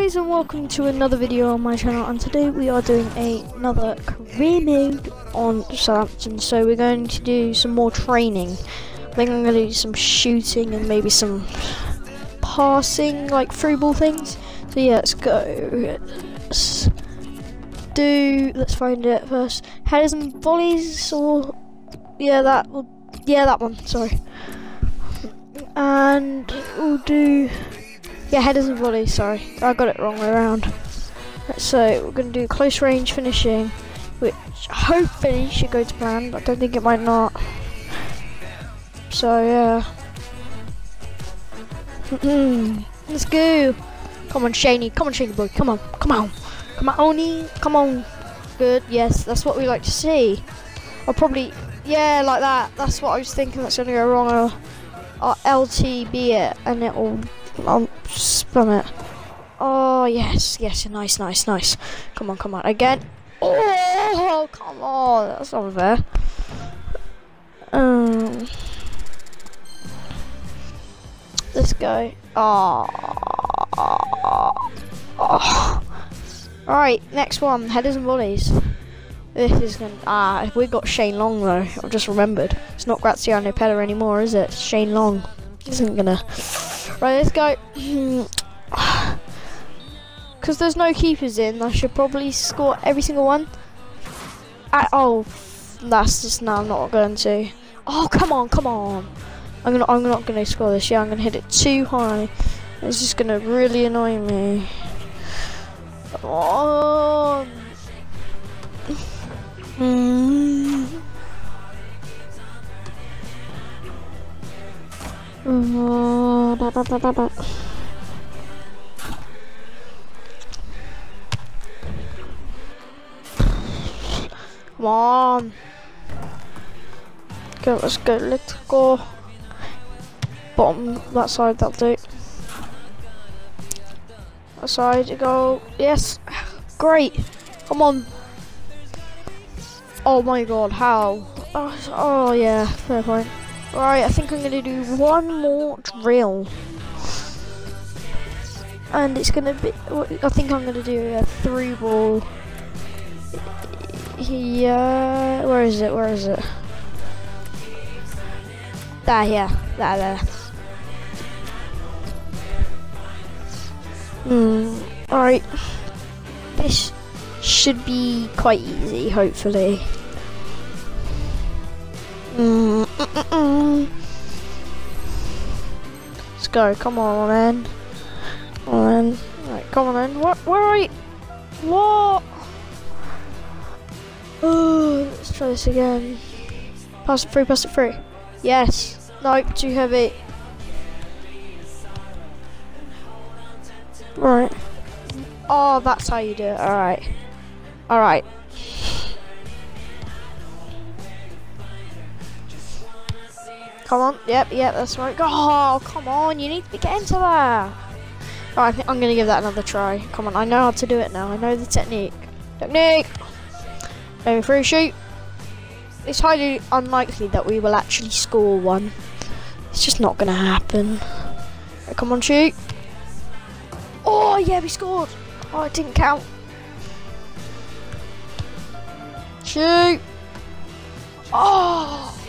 guys, and welcome to another video on my channel, and today we are doing another career mode on Southampton. So we're going to do some more training. I think I'm going to do some shooting and maybe some passing, like through ball things. So yeah, let's go. Let's find it first. Headers and volleys, or that one, sorry. And we'll do headers and volleys, sorry, I got it wrong way around. So we're going to do close range finishing, which hopefully should go to plan, but I don't think it might not. So yeah. Let's go. Come on, Shaney boy, come on. Come on. Good, yes, that's what we like to see. I'll probably, like that. That's what I was thinking. That's going to go wrong. I'll LTB it, and I'll spam it. Oh yes, nice. Come on, again. Oh, come on, that's not fair. Let's go. Alright, next one, headers and volleys. This is gonna, we got Shane Long though, I've just remembered. It's not Graziano Pella anymore, is it? It's Shane Long. Isn't gonna. Right, let's go. Because there's no keepers in, I should probably score every single one. That's just, no, I'm not going to. Oh, come on. I'm not gonna score this. Yeah, I'm gonna hit it too high. It's just gonna really annoy me. Oh. Come on. Okay, let's go. Bottom, that side, that'll do. That side, go. Yes. Great. Come on. Oh my god, how? Oh yeah, fair point. Right, I think I'm going to do one more drill. And it's going to be, I think I'm going to do a through ball. Yeah, where is it? There. Alright. This should be quite easy, hopefully. Let's go, come on then. Right, come on then. Where are you? What? Oh, let's try this again. Pass it through. Yes. Nope, too heavy. Right. Oh, that's how you do it. Alright. Come on. Yep, that's right. Oh, come on. You need to get into that. Alright, I think I'm going to give that another try. Come on, I know how to do it now. I know the technique. Going through, shoot. It's highly unlikely that we will actually score one. It's just not going to happen. Right, come on, shoot. Oh, yeah, we scored. Oh, it didn't count. Shoot. Oh.